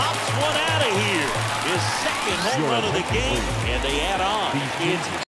pops one out of here. His second home run of the game, and they add on. It's